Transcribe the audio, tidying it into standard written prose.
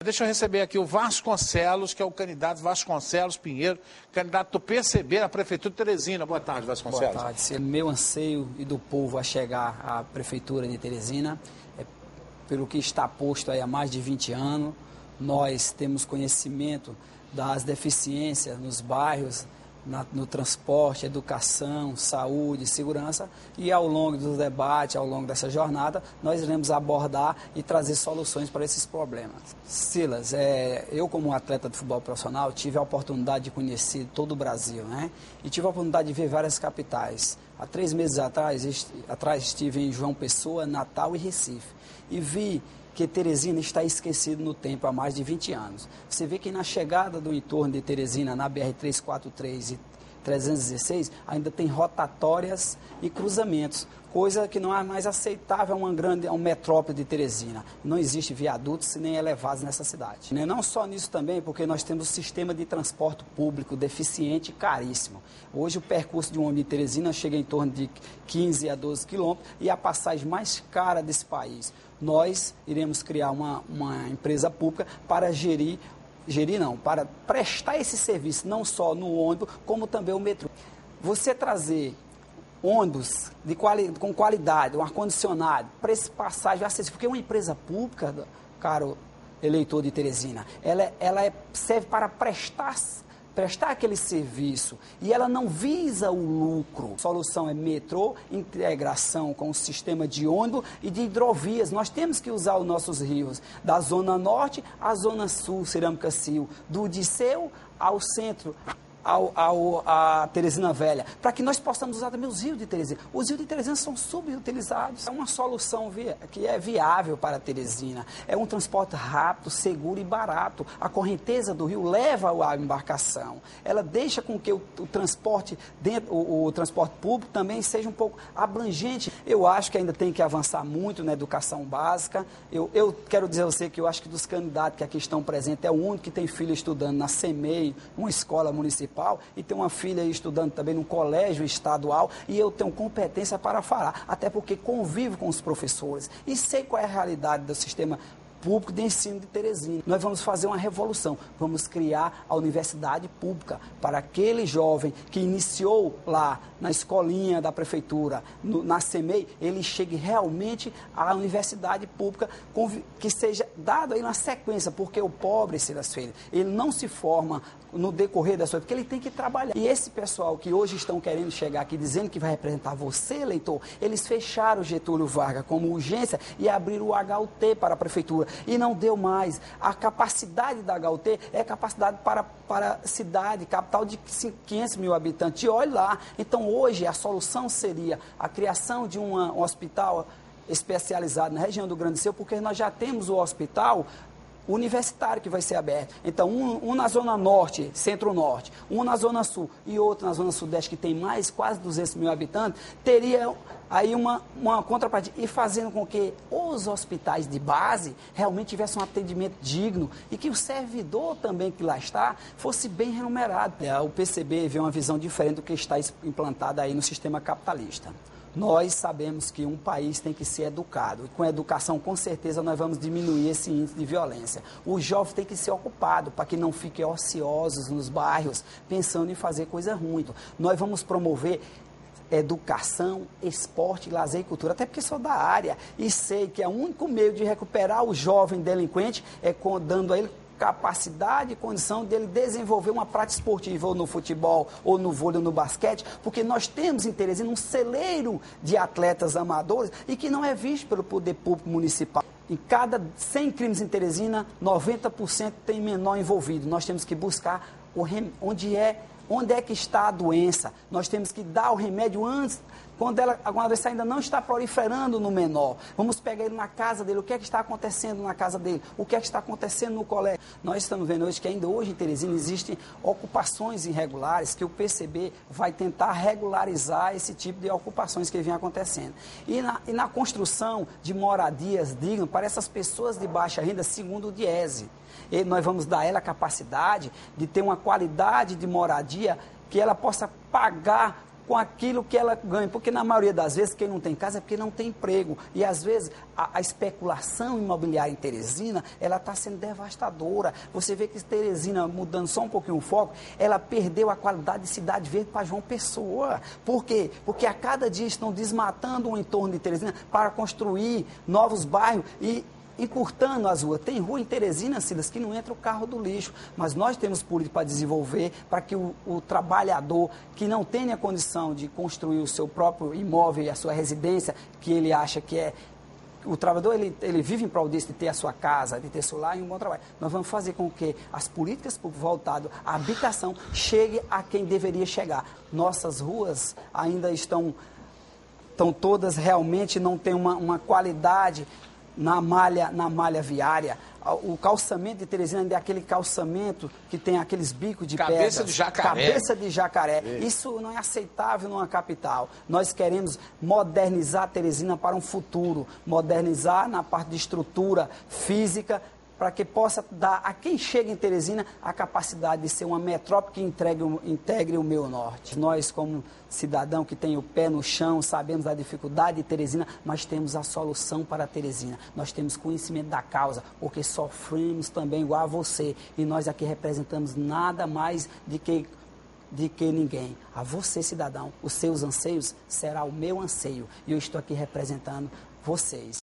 deixa eu receber aqui o Vasconcelos, que é o candidato Vasconcelos Pinheiro, candidato do PCB na Prefeitura de Teresina. Boa tarde, Vasconcelos. Boa tarde. Meu anseio e do povo a chegar à Prefeitura de Teresina é pelo que está posto aí há mais de 20 anos. Nós temos conhecimento das deficiências nos bairros, no transporte, educação, saúde, segurança, e ao longo do debate, ao longo dessa jornada, nós iremos abordar e trazer soluções para esses problemas. Silas, eu como atleta de futebol profissional tive a oportunidade de conhecer todo o Brasil, né? E tive a oportunidade de ver várias capitais. Há 3 meses atrás estive em João Pessoa, Natal e Recife, e vi que Teresina está esquecido no tempo há mais de 20 anos. Você vê que na chegada do entorno de Teresina, na BR-343 e 316, ainda tem rotatórias e cruzamentos, coisa que não é mais aceitável a uma metrópole de Teresina. Não existe viadutos nem elevados nessa cidade. Não só nisso também, porque nós temos um sistema de transporte público deficiente e caríssimo. Hoje o percurso de um ônibus de Teresina chega em torno de 15 a 12 quilômetros e é a passagem mais cara desse país. Nós iremos criar uma empresa pública para para prestar esse serviço, não só no ônibus, como também o metrô. Você trazer ônibus com qualidade, um ar-condicionado, para esse passagem acessível, porque uma empresa pública, caro eleitor de Teresina, serve para prestar aquele serviço e ela não visa o lucro. A solução é metrô, integração com o sistema de ônibus e de hidrovias. Nós temos que usar os nossos rios, da zona norte à zona sul, Cerâmica Sil, do Disseu ao centro, a Teresina Velha, para que nós possamos usar também os rios de Teresina. Os rios de Teresina são subutilizados. É uma solução que é viável para Teresina. É um transporte rápido, seguro e barato. A correnteza do rio leva a embarcação. Ela deixa com que o transporte público também seja um pouco abrangente. Eu acho que ainda tem que avançar muito na educação básica. Eu quero dizer a você que eu acho que dos candidatos que aqui estão presentes, é o único que tem filho estudando na CEMEI, uma escola municipal, e tem uma filha aí estudando também num colégio estadual, e eu tenho competência para falar, até porque convivo com os professores e sei qual é a realidade do sistema público de ensino de Teresina. Nós vamos fazer uma revolução, vamos criar a universidade pública para aquele jovem que iniciou lá na escolinha da prefeitura, na CEMEI, ele chegue realmente à universidade pública que seja dado aí na sequência, porque o pobre, Silas Filho, ele não se forma no decorrer da sua vida, porque ele tem que trabalhar. E esse pessoal que hoje estão querendo chegar aqui dizendo que vai representar você, eleitor, eles fecharam o Getúlio Vargas como urgência e abriram o HUT para a prefeitura. E não deu mais. A capacidade da HUT é capacidade para cidade, capital de 500 mil habitantes. E olha lá. Então hoje a solução seria a criação de um hospital especializado na região do Grande Seu, porque nós já temos o hospital universitário que vai ser aberto. Então, um na Zona Norte, Centro-Norte, um na Zona Sul e outro na Zona Sudeste, que tem quase 200 mil habitantes, teria aí uma contrapartida, e fazendo com que os hospitais de base realmente tivessem um atendimento digno e que o servidor também que lá está fosse bem remunerado. O PCB vê uma visão diferente do que está implantada aí no sistema capitalista. Nós sabemos que um país tem que ser educado. E com a educação, com certeza, nós vamos diminuir esse índice de violência. O jovem tem que ser ocupado para que não fiquem ociosos nos bairros, pensando em fazer coisa ruim. Nós vamos promover educação, esporte, lazer e cultura, até porque sou da área e sei que é o único meio de recuperar o jovem delinquente é dando a ele capacidade e condição dele desenvolver uma prática esportiva, ou no futebol, ou no vôlei, ou no basquete, porque nós temos em Teresina um celeiro de atletas amadores e que não é visto pelo poder público municipal. Em cada 100 crimes em Teresina, 90% tem menor envolvido. Nós temos que buscar onde é que está a doença. Nós temos que dar o remédio antes, quando alguma vez ainda não está proliferando no menor. Vamos pegar ele na casa dele, o que é que está acontecendo na casa dele, o que é que está acontecendo no colégio. Nós estamos vendo hoje que ainda hoje em Teresina existem ocupações irregulares, que o PCB vai tentar regularizar esse tipo de ocupações que vem acontecendo. E na construção de moradias dignas para essas pessoas de baixa renda, segundo o Diese. E nós vamos dar a ela a capacidade de ter uma qualidade de moradia que ela possa pagar com aquilo que ela ganha. Porque na maioria das vezes quem não tem casa é porque não tem emprego. E às vezes a especulação imobiliária em Teresina, ela está sendo devastadora. Você vê que Teresina, mudando só um pouquinho o foco, ela perdeu a qualidade de cidade verde para João Pessoa. Por quê? Porque a cada dia estão desmatando o entorno de Teresina para construir novos bairros e encurtando as ruas. Tem rua em Teresina, Silas, que não entra o carro do lixo, mas nós temos política para desenvolver, para que o trabalhador que não tenha condição de construir o seu próprio imóvel e a sua residência, que ele acha que é... O trabalhador, ele vive em prol disso, de ter a sua casa, de ter seu lar e um bom trabalho. Nós vamos fazer com que as políticas voltadas à habitação cheguem a quem deveria chegar. Nossas ruas ainda estão todas realmente, não tem uma qualidade na malha viária. O calçamento de Teresina é aquele calçamento que tem aqueles bicos de pedra. Cabeça de jacaré. Cabeça de jacaré. Isso não é aceitável numa capital. Nós queremos modernizar Teresina para um futuro, modernizar na parte de estrutura física, para que possa dar a quem chega em Teresina a capacidade de ser uma metrópole que integre o meio norte. Nós, como cidadão que tem o pé no chão, sabemos da dificuldade de Teresina, mas temos a solução para Teresina. Nós temos conhecimento da causa, porque sofremos também igual a você. E nós aqui representamos nada mais de que ninguém. A você, cidadão, os seus anseios será o meu anseio. E eu estou aqui representando vocês.